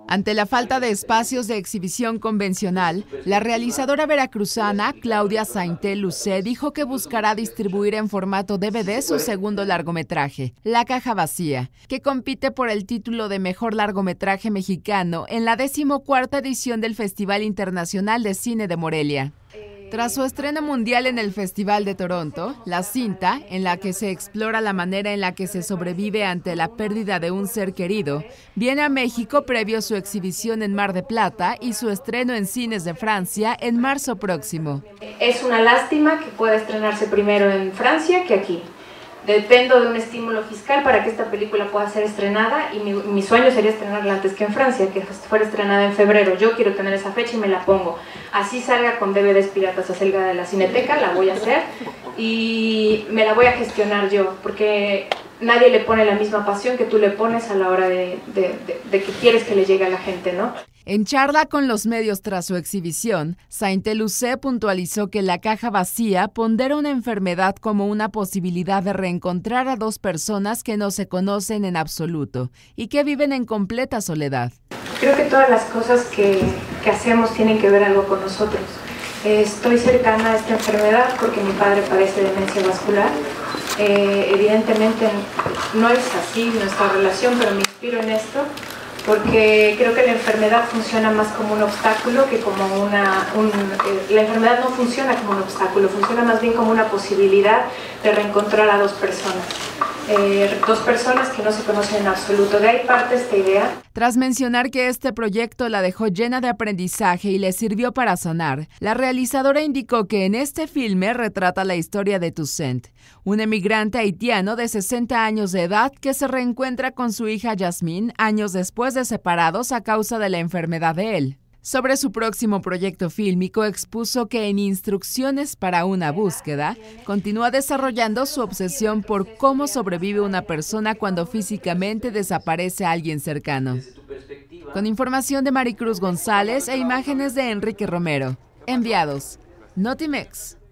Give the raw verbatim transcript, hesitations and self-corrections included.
Ante la falta de espacios de exhibición convencional, la realizadora veracruzana Claudia Sainté-Lucé dijo que buscará distribuir en formato D V D su segundo largometraje, La caja vacía, que compite por el título de mejor largometraje mexicano en la decimocuarta edición del Festival Internacional de Cine de Morelia. Tras su estreno mundial en el Festival de Toronto, la cinta, en la que se explora la manera en la que se sobrevive ante la pérdida de un ser querido, viene a México previo a su exhibición en Mar de Plata y su estreno en cines de Francia en marzo próximo. Es una lástima que pueda estrenarse primero en Francia que aquí. Dependo de un estímulo fiscal para que esta película pueda ser estrenada y mi, mi sueño sería estrenarla antes que en Francia, que fuera estrenada en febrero. Yo quiero tener esa fecha y me la pongo. Así salga con D V Ds piratas a salga de la Cineteca, la voy a hacer y me la voy a gestionar yo, porque nadie le pone la misma pasión que tú le pones a la hora de, de, de, de que quieres que le llegue a la gente, ¿no? En charla con los medios tras su exhibición, Sainté-Lucé puntualizó que La caja vacía pondera una enfermedad como una posibilidad de reencontrar a dos personas que no se conocen en absoluto y que viven en completa soledad. Creo que todas las cosas que, que hacemos tienen que ver algo con nosotros. Estoy cercana a esta enfermedad porque mi padre padece demencia vascular. Eh, evidentemente no es así nuestra relación, pero me inspiro en esto porque creo que la enfermedad funciona más como un obstáculo que como una... Un, eh, la enfermedad no funciona como un obstáculo, funciona más bien como una posibilidad de reencontrar a dos personas. Eh, dos personas que no se conocen en absoluto. De ahí parte esta idea. Tras mencionar que este proyecto la dejó llena de aprendizaje y le sirvió para sanar, la realizadora indicó que en este filme retrata la historia de Toussaint, un emigrante haitiano de sesenta años de edad que se reencuentra con su hija Yasmine años después de separados a causa de la enfermedad de él. Sobre su próximo proyecto fílmico expuso que en Instrucciones para una búsqueda continúa desarrollando su obsesión por cómo sobrevive una persona cuando físicamente desaparece a alguien cercano. Con información de Maricruz González e imágenes de Enrique Romero. Enviados. Notimex.